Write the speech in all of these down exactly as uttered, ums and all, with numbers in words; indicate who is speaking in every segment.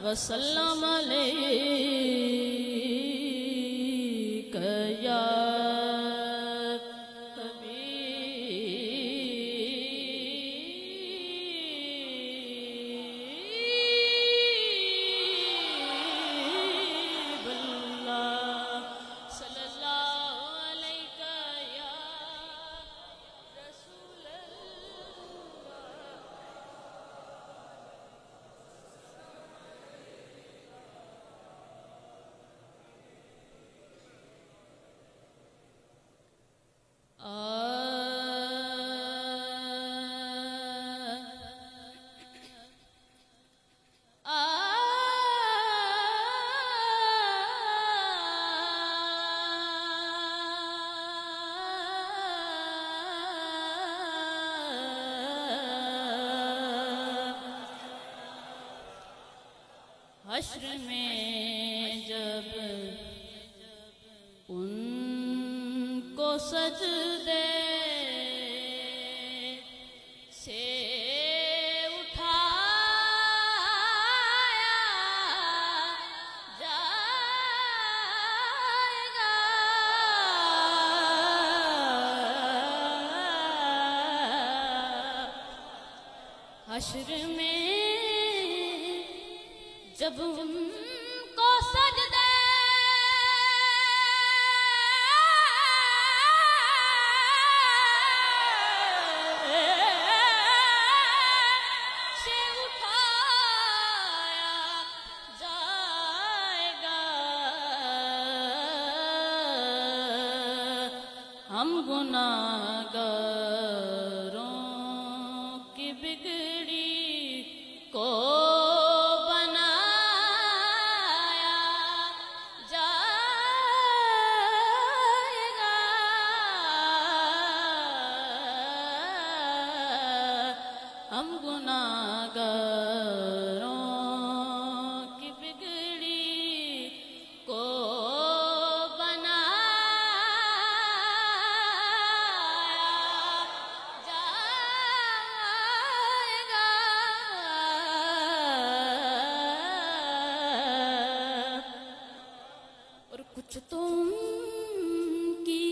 Speaker 1: وسلم علیک یا حشر میں جب ان کو سجدے سے اٹھایا جائے گا حشر میں جب ان کو سجدے سے اٹھایا جائے گا ہم گناہگاروں کی بگڑی کو ہم گناہگاروں کی بگڑی کو بنایا جائے گا اور کچھ تو ان کی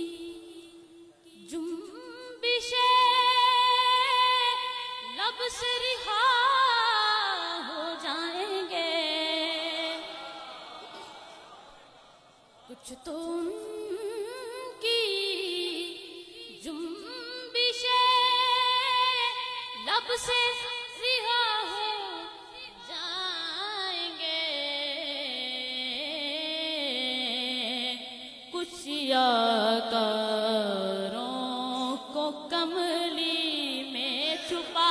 Speaker 1: جنبشیں لب سے رہا ہو جائیں گے کچھ تو ان کی جنبشیں لب سے رہا ہو جائیں گے کچھ سیاکاروں کو کملی میں چھپا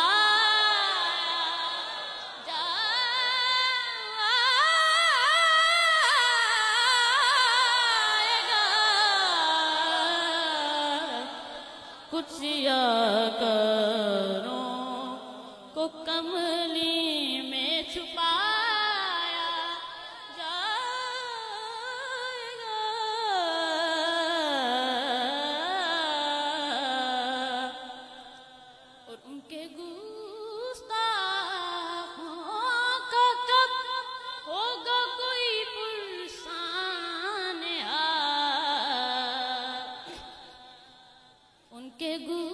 Speaker 1: کچھ سیاکاروں کو کملی میں چھپایا جائے گا اور ان کے گستاخوں کا کب ہوگا کوئی پرسان حال ان کے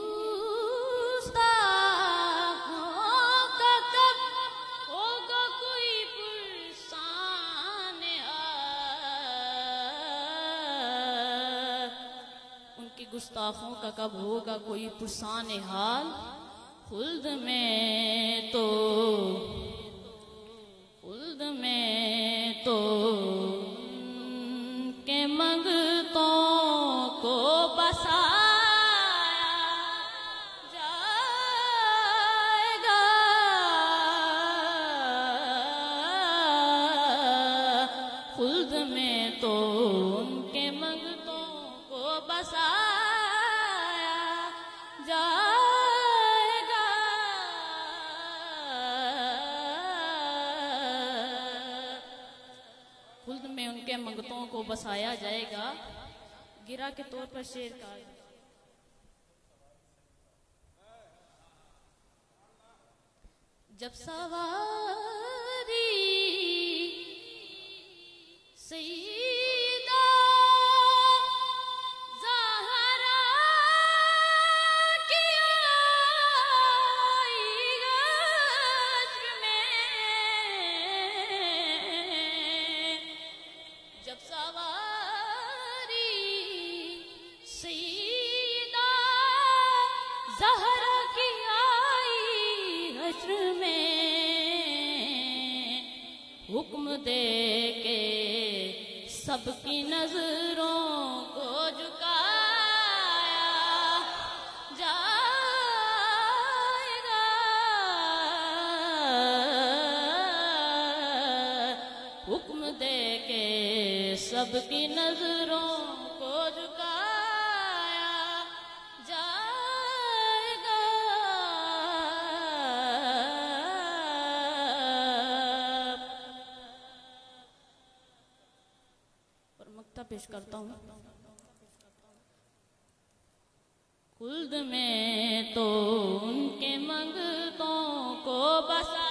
Speaker 1: گستاخوں کا کب ہوگا کوئی پرسان حال ان کی گستاخوں کا کب ہوگا کوئی پرسان حال خلد میں تو خلد میں تو ان کے منگتوں کو بسا خلد میں تو ان کے منگتوں کو بسایا جائے گا خلد میں ان کے منگتوں کو بسایا جائے گا گرا کے طور پر شعر کا جب سواری سیدہ زہرا کی آئی غدر میں جب سواری سیدہ زہرا کی آئی حشر میں حکم دے کے سب کی نظروں کو جھکایا جائے گا حکم دے کے سب کی نظروں کو جھکایا جائے گا اور مکتہ پیش کرتا ہوں خلد میں تو ان کے منگتوں کو بسا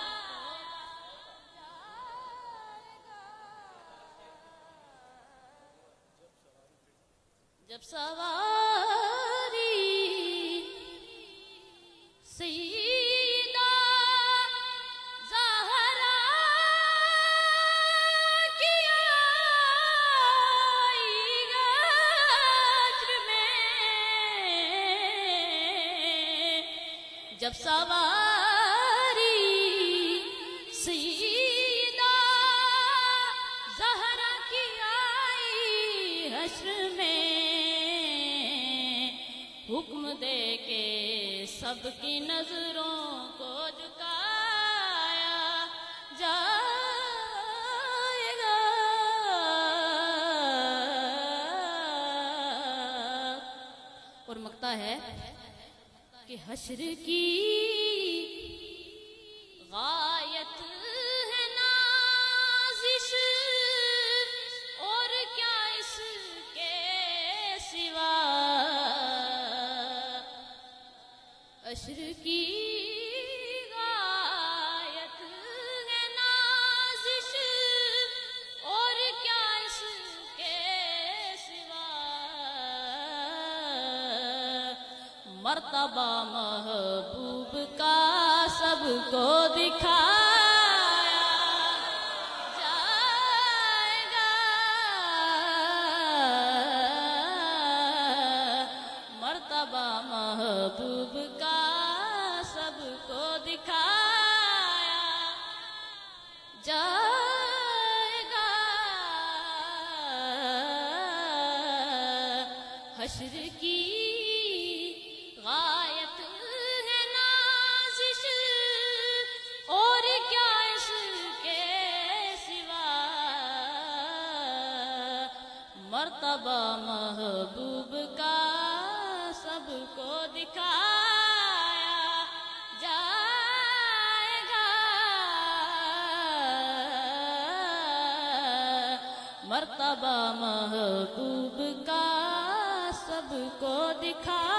Speaker 1: جب سواری سیدہ زہرا کی آئی غدر میں جب سواری سیدہ زہرا کی آئی حشر میں حکم دے کے سب کی نظروں کو جھکایا جائے گا اور مکتا ہے کہ حشر کی غایت ہے نازش اور کیا اس کے سوا حشر کی غایت ہے نازش اور کیا اس کے سوا مرتبہ محبوب کا سب کو دکھایا جائے گا مرتبہ محبوب کا سب کو دکھایا جائے گا حشر کی غایت ہے نازش اور کیا اس کے سوا مرتبہ محبوب کا سب کو دکھایا جائے گا مرتبہ محبوب کا سب کو دکھایا